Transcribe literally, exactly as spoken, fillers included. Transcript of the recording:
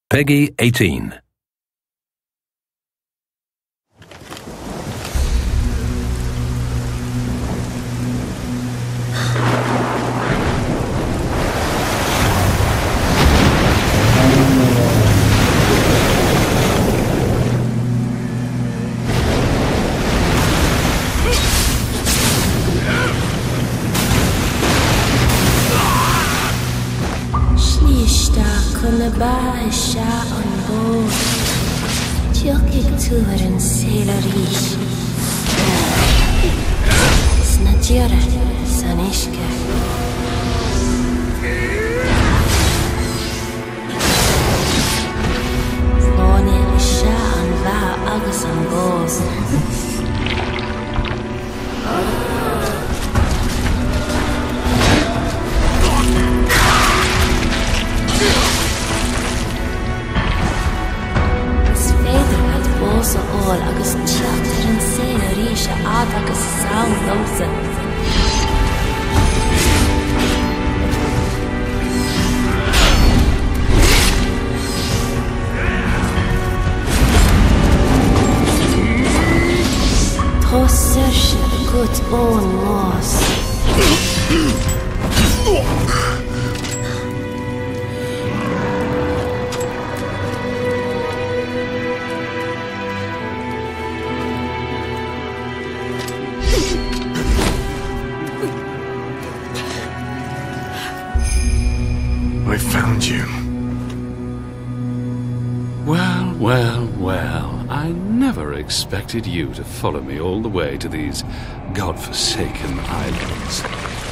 Peggy eighteen. Kunde bare sja on board. Tjockig turen selar ich. Snadjere sanishke. Snoni sja on va agus on board. So all agus chatter and say a risha ad agus sound lomse. Tosser gut on mos. I found you. Well, well, well. I never expected you to follow me all the way to these godforsaken islands.